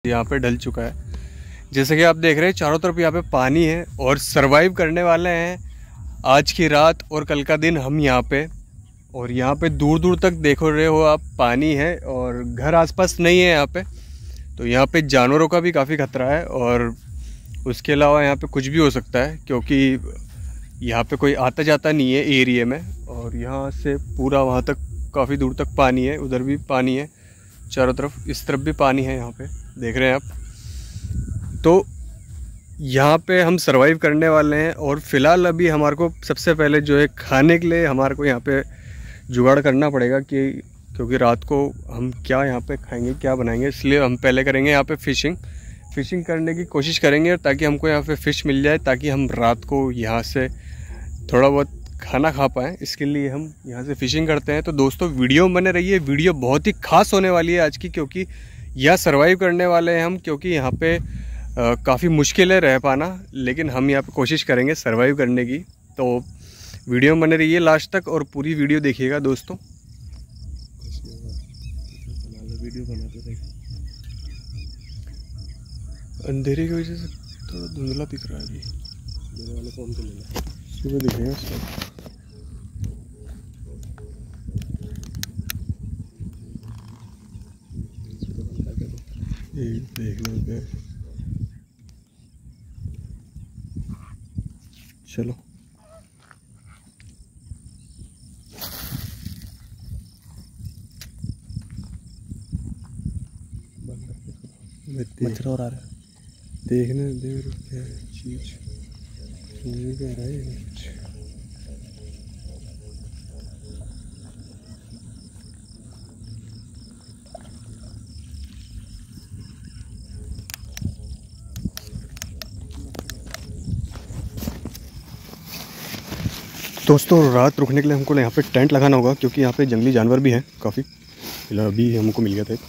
यहाँ पे ढल चुका है। जैसे कि आप देख रहे हैं चारों तरफ यहाँ पे पानी है और सरवाइव करने वाले हैं आज की रात और कल का दिन हम यहाँ पे। और यहाँ पे दूर दूर तक देखो रहे हो आप, पानी है और घर आसपास नहीं है यहाँ पे। तो यहाँ पे जानवरों का भी काफ़ी खतरा है और उसके अलावा यहाँ पे कुछ भी हो सकता है, क्योंकि यहाँ पे कोई आता जाता नहीं है एरिया में। और यहाँ से पूरा वहाँ तक काफ़ी दूर तक पानी है, उधर भी पानी है, चारों तरफ इस तरफ भी पानी है, यहाँ पे देख रहे हैं आप। तो यहाँ पे हम सरवाइव करने वाले हैं और फ़िलहाल अभी हमारे को सबसे पहले जो है खाने के लिए हमारे को यहाँ पे जुगाड़ करना पड़ेगा, क्योंकि रात को हम क्या यहाँ पे खाएंगे, क्या बनाएंगे। इसलिए हम पहले करेंगे यहाँ पे फ़िशिंग करने की कोशिश करेंगे, ताकि हमको यहाँ पे फ़िश मिल जाए, ताकि हम रात को यहाँ से थोड़ा बहुत खाना खा पाएँ। इसके लिए हम यहाँ से फ़िशिंग करते हैं। तो दोस्तों वीडियो में बने रहिए, वीडियो बहुत ही ख़ास होने वाली है आज की, क्योंकि यह सरवाइव करने वाले हैं हम। क्योंकि यहाँ पे काफ़ी मुश्किल है रह पाना, लेकिन हम यहाँ पे कोशिश करेंगे सरवाइव करने की। तो वीडियो में बने रहिए लास्ट तक और पूरी वीडियो देखिएगा दोस्तों। वीडियो बनाते थे, अंधेरे की वजह से थोड़ा धुंधला दिख रहा है अभी। मेरे वाले फ़ोन को लेना, सुबह दिखेगा सब। देख लो, चलो मच्छर और आ रहा है, देखने दे क्या चीज समझ में आ रहा है कुछ। दोस्तों रात रुकने के लिए हमको यहाँ पे टेंट लगाना होगा, क्योंकि यहाँ पे जंगली जानवर भी हैं काफ़ी। फिलहाल अभी हमको मिल गया था।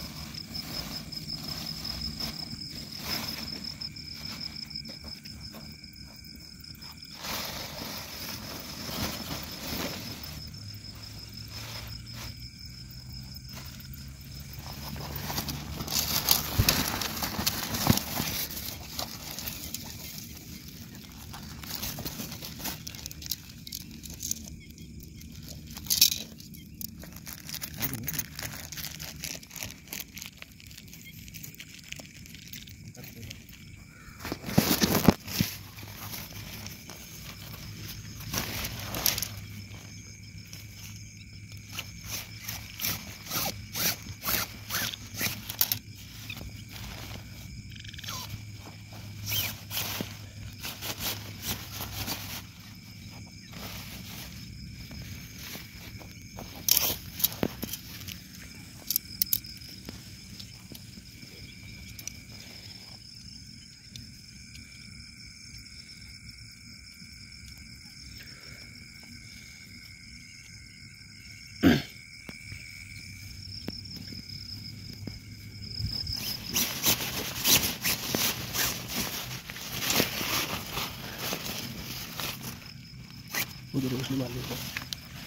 उधर रोशनी मार लेता है।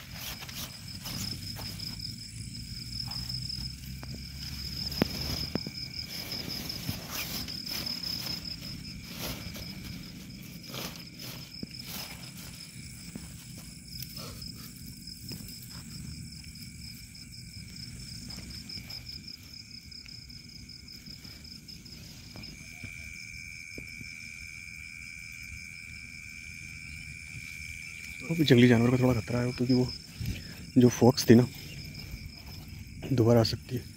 वो भी जंगली जानवर का थोड़ा खतरा है, क्योंकि वो जो फॉक्स थी ना दोबारा आ सकती है।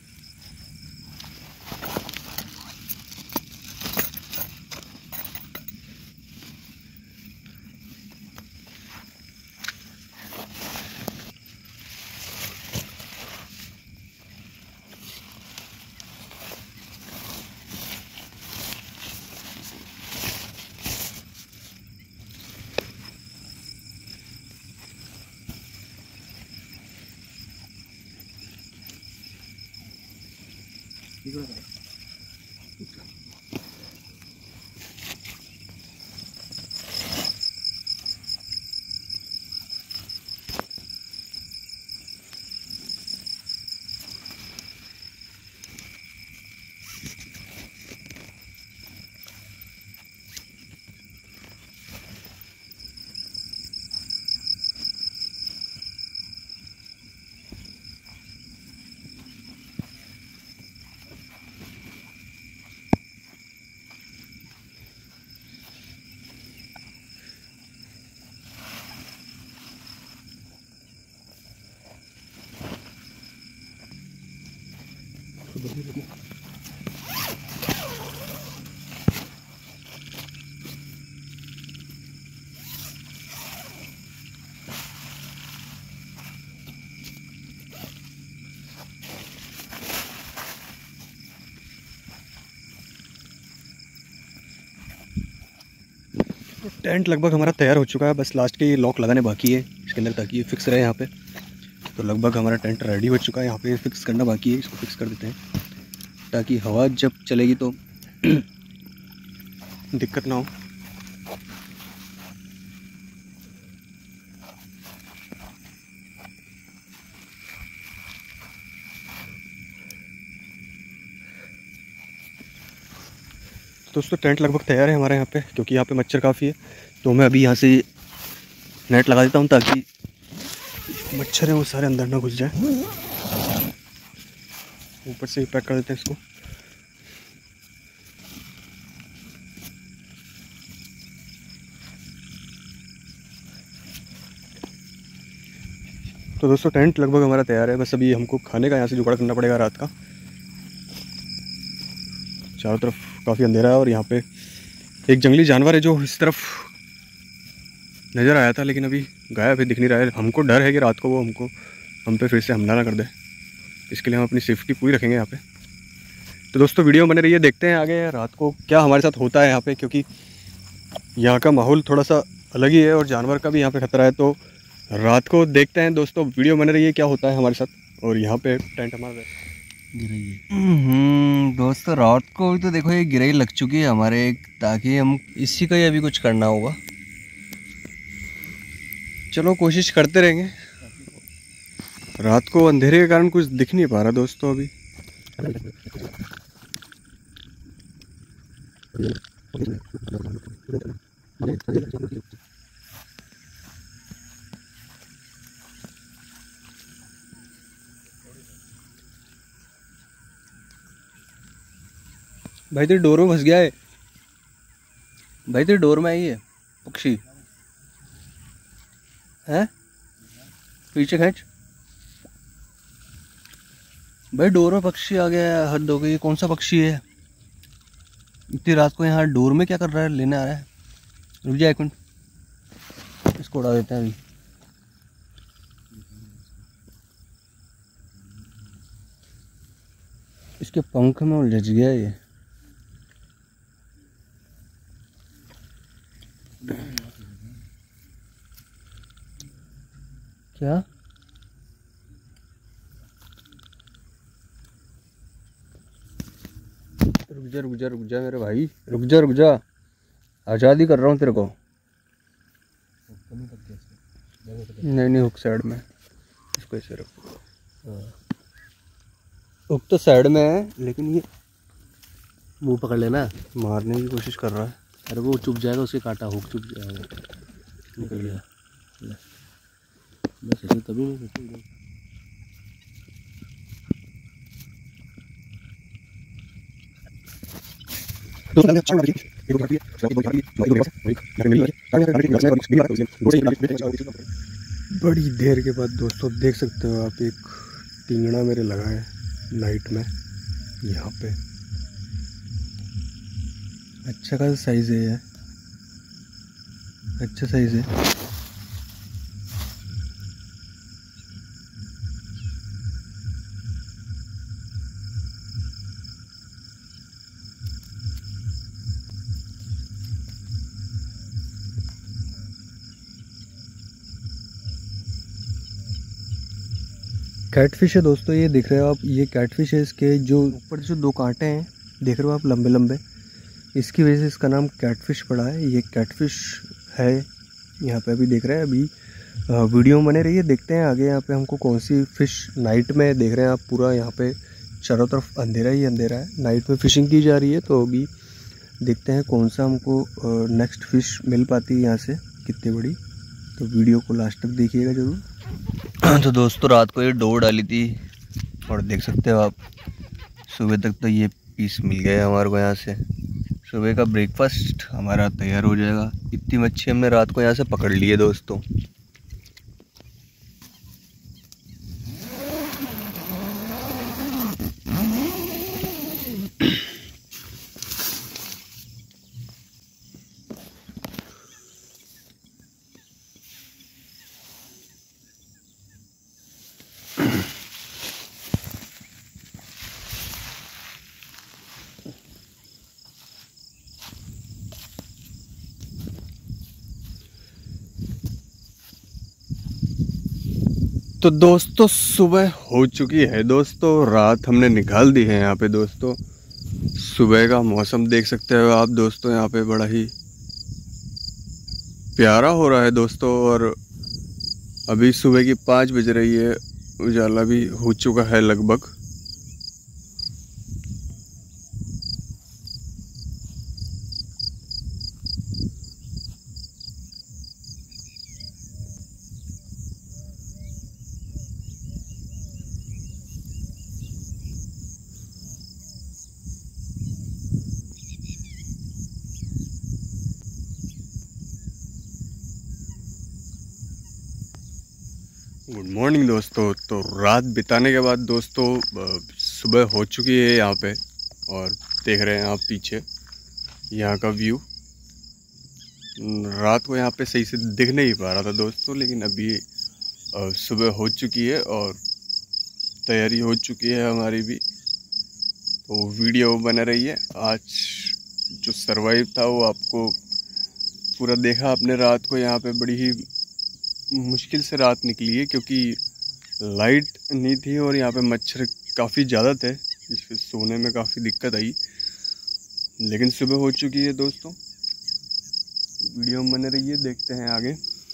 टेंट लगभग हमारा तैयार हो चुका है, बस लास्ट के लॉक लगाने बाकी है इसके अंदर ताकि ये फिक्स रहे यहाँ पे। तो लगभग हमारा टेंट रेडी हो चुका है, यहाँ पे फिक्स करना बाकी है। इसको फिक्स कर देते हैं ताकि हवा जब चलेगी तो दिक्कत ना हो। दोस्तों टेंट लगभग तैयार है हमारे यहाँ पे, क्योंकि यहाँ पे मच्छर काफ़ी है। तो मैं अभी यहाँ से नेट लगा देता हूँ ताकि मच्छर है वो सारे अंदर ना घुस जाए। ऊपर से पैक कर देते हैं इसको। तो दोस्तों टेंट लगभग हमारा तैयार है, बस अभी हमको खाने का यहाँ से जुगाड़ करना पड़ेगा रात का। चारों तरफ काफ़ी अंधेरा है और यहाँ पे एक जंगली जानवर है जो इस तरफ नज़र आया था, लेकिन अभी गायब है, दिख नहीं रहा है। हमको डर है कि रात को वो हम पे फिर से हमला ना कर दे, इसके लिए हम अपनी सेफ्टी पूरी रखेंगे यहाँ पे। तो दोस्तों वीडियो बने रहिए, देखते हैं आगे रात को क्या हमारे साथ होता है यहाँ पे, क्योंकि यहाँ का माहौल थोड़ा सा अलग ही है और जानवर का भी यहाँ पे खतरा है। तो रात को देखते हैं दोस्तों, वीडियो बने रहिए क्या होता है हमारे साथ। और यहाँ पे टेंट हमारा गिरई दोस्तों रात को भी तो देखो ये गिरई लग चुकी है हमारे, ताकि हम इसी का ही अभी कुछ करना होगा। चलो कोशिश करते रहेंगे। रात को अंधेरे के कारण कुछ दिख नहीं पा रहा दोस्तों अभी। भाई तेरे डोर में फंस गया है, भाई तेरे डोर में आई है पक्षी है, पीछे खींच भाई, डोर में पक्षी आ गया है। हद हो गई, कौन सा पक्षी है इतनी रात को यहाँ डोर में क्या कर रहा है, लेने आ रहा है। रुक जा एक मिनट, इसको उड़ा देते हैं अभी। इसके पंख में उलझ गया ये। क्या रुक जा मेरे भाई, रुक जा, आज़ादी कर रहा हूँ तेरे को। नहीं हुक साइड में, इसको ऐसे रखो। हुक तो साइड में है, लेकिन ये मुंह पकड़ लेना, मारने की कोशिश कर रहा है। अरे वो चुप जाएगा, उसके काटा हुक चुप जाएगा, निकल गया बस ऐसे। तभी नहीं बड़ी देर के बाद दोस्तों देख सकते हो आप, एक टिंगड़ा मेरे लगा है नाइट में यहाँ पे। अच्छा खासा साइज है, अच्छा साइज है। कैटफिश है दोस्तों, ये दिख रहे हो आप, ये कैटफिश है। इसके जो ऊपर जो दो कांटे हैं देख रहे हो आप, लंबे लंबे, इसकी वजह से इसका नाम कैटफिश पड़ा है। ये कैटफिश है यहाँ पे, अभी देख रहे हैं। अभी वीडियो बने रही है, देखते हैं आगे यहाँ पे हमको कौन सी फ़िश नाइट में देख रहे हैं आप। पूरा यहाँ पे चारों तरफ अंधेरा ही अंधेरा है, नाइट में फ़िशिंग की जा रही है। तो अभी देखते हैं कौन सा हमको नेक्स्ट फ़िश मिल पाती है यहाँ से, कितनी बड़ी। तो वीडियो को लास्ट तक देखिएगा ज़रूर। तो दोस्तों रात को ये डोर डाली थी और देख सकते हो आप, सुबह तक तो ये पीस मिल गया हमारे को यहाँ से। सुबह का ब्रेकफास्ट हमारा तैयार हो जाएगा। इतनी मच्छी हमने रात को यहाँ से पकड़ ली है दोस्तों। तो दोस्तों सुबह हो चुकी है दोस्तों, रात हमने निकाल दी है यहाँ पे दोस्तों। सुबह का मौसम देख सकते हो आप दोस्तों, यहाँ पे बड़ा ही प्यारा हो रहा है दोस्तों। और अभी सुबह की 5 बज रही है, उजाला भी हो चुका है लगभग। गुड मॉर्निंग दोस्तों। तो रात बिताने के बाद दोस्तों सुबह हो चुकी है यहाँ पे, और देख रहे हैं आप पीछे यहाँ का व्यू। रात को यहाँ पे सही से दिख नहीं पा रहा था दोस्तों, लेकिन अभी सुबह हो चुकी है और तैयारी हो चुकी है हमारी भी। तो वीडियो बना रही है। आज जो सरवाइव था वो आपको पूरा देखा आपने। रात को यहाँ पे बड़ी ही मुश्किल से रात निकली है, क्योंकि लाइट नहीं थी और यहाँ पे मच्छर काफ़ी ज़्यादा थे, जिससे सोने में काफ़ी दिक्कत आई। लेकिन सुबह हो चुकी है दोस्तों। वीडियो में बने रहिए, देखते हैं आगे।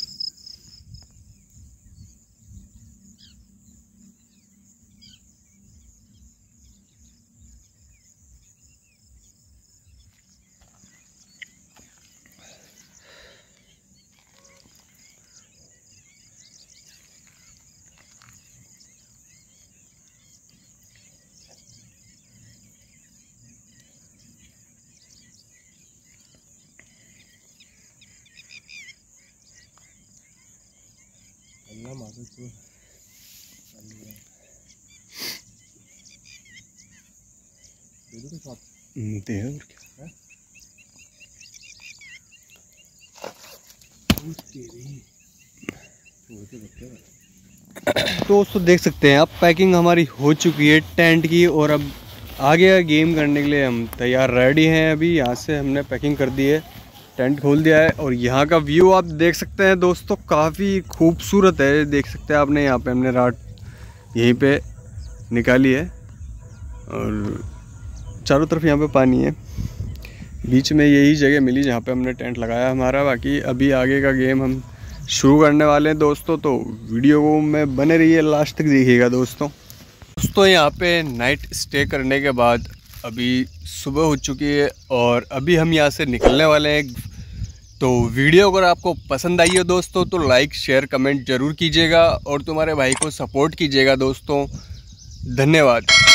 दोस्तों देख सकते हैं आप, पैकिंग हमारी हो चुकी है टेंट की, और अब आगे गेम करने के लिए हम तैयार रेडी हैं। अभी यहाँ से हमने पैकिंग कर दी है, टेंट खोल दिया है, और यहाँ का व्यू आप देख सकते हैं दोस्तों, काफ़ी खूबसूरत है। देख सकते हैं आपने, यहाँ पे हमने रात यहीं पे निकाली है, और चारों तरफ यहाँ पे पानी है। बीच में यही जगह मिली जहाँ पे हमने टेंट लगाया हमारा। बाकी अभी आगे का गेम हम शुरू करने वाले हैं दोस्तों, तो वीडियो को में बने रहिए, लास्ट तक देखिएगा दोस्तों। यहाँ पे नाइट स्टे करने के बाद अभी सुबह हो चुकी है, और अभी हम यहाँ से निकलने वाले हैं। तो वीडियो अगर आपको पसंद आई हो दोस्तों, तो लाइक शेयर कमेंट ज़रूर कीजिएगा, और तुम्हारे भाई को सपोर्ट कीजिएगा दोस्तों। धन्यवाद।